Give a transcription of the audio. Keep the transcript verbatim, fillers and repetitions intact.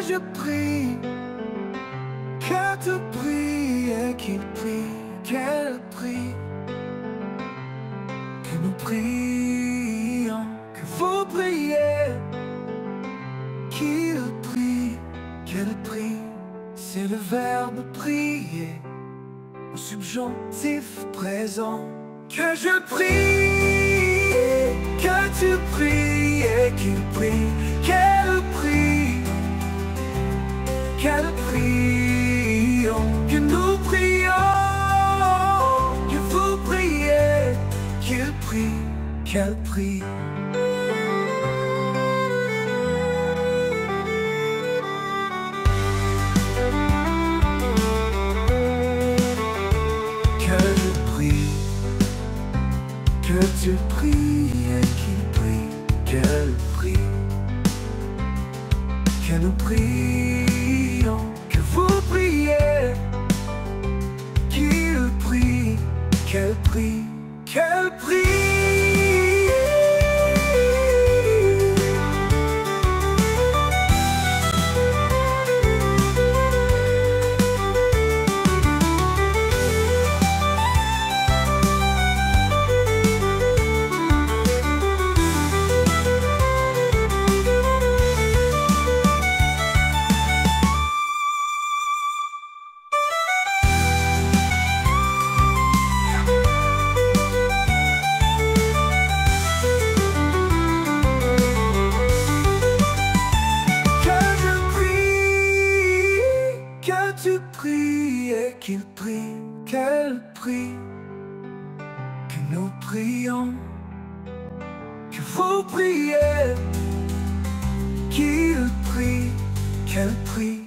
je prie, que tu pries et qu'il prie, qu'elle prie, que nous prions, que vous priez, qu'il prie, qu'elle prie. C'est le verbe prier au subjonctif présent. Que je prie, que tu pries et qu'il prie, qu'elle prie, qu'elle prie, que nous prions, que vous priez, qu'il prie, qu'elle prie. Que tu pries et qu'il prie, qu'elle prie, que nous prions, que vous priez, qu'il prie, qu'elle prie, qu'elle prie. Tu pries et qu'il prie, qu'elle prie, que nous prions, que vous priez, qu'il prie, qu'elle prie.